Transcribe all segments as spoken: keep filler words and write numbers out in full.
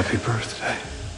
Happy birthday.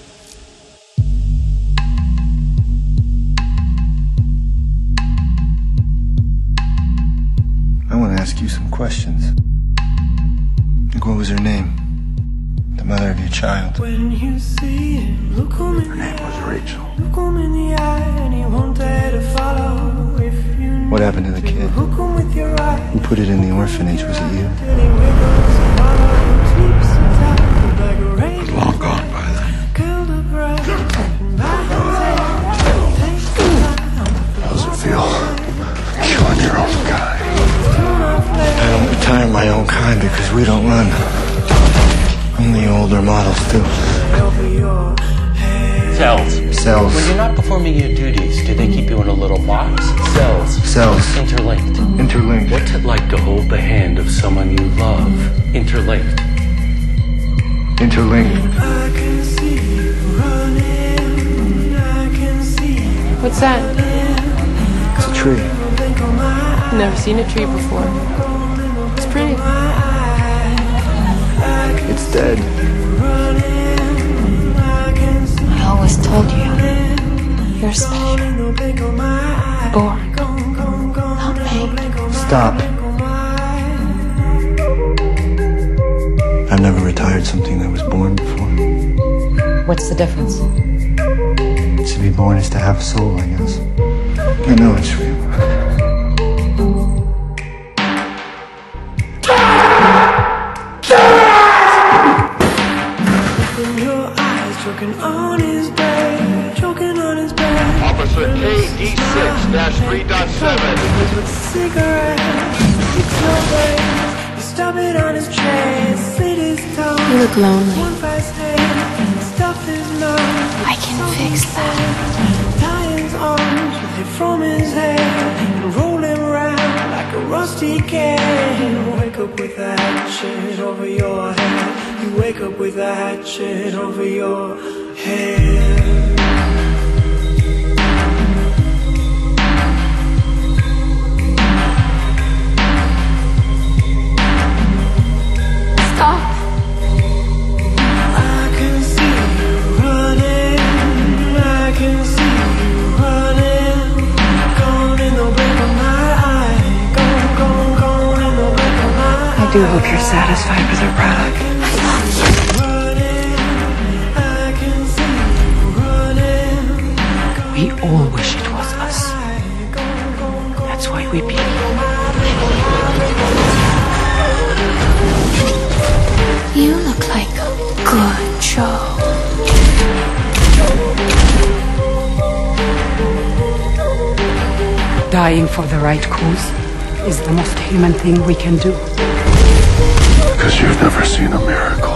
I want to ask you some questions. Like, what was her name? The mother of your child. When you see him, look him in Her name was Rachel. Look him in the eye and he won't dare to follow. If you What happened to the kid? hook him with your eye. Who put it in the orphanage? Was it you? Till he wiggles and follows, sleeps and tired like a rain. It's long gone by then. Killed a breath, taking my hands out. Takes the time. How does it feel? Killing your own kind. I don't retire my own kind because we don't run. Only older models do. Over your head. Cells. Cells. When you're not performing your duties, do they keep you in a little box? Cells. Cells. Interlinked. Interlinked. What's it like to hold the hand of someone you love? Interlinked. Interlinked. I can see you running. I can see you. What's that? It's a tree. Blink on my eye. Never seen a tree before. It's pretty. It's dead. I always told you, you're special. Born, not made. Stop. I've never retired something that was born before. What's the difference? To be born is to have a soul, I guess. I know it's real. In your eyes, choking on his bed, choking on his bed. Officer K D six dash three point seven. With cigarettes, it's your brain. You stop it on his chest, slit his toes. You look lonely. One fast hand, stuff his nose. I can fix that. Tie his arms with it from his head and roll him around like a rusty can. Wake up with a hatchet over your head. You wake up with a hatchet over your head. Stop. I can see you running. I can see you running. Gone in the blink of my eye. Gone, gone, gone in the blink of my eye. I do hope you're satisfied with her product. Running, I can see you running. We all wish it was us. That's why we beat you. You look like a good Joe. Dying for the right cause is the most human thing we can do. Because you've never seen a miracle.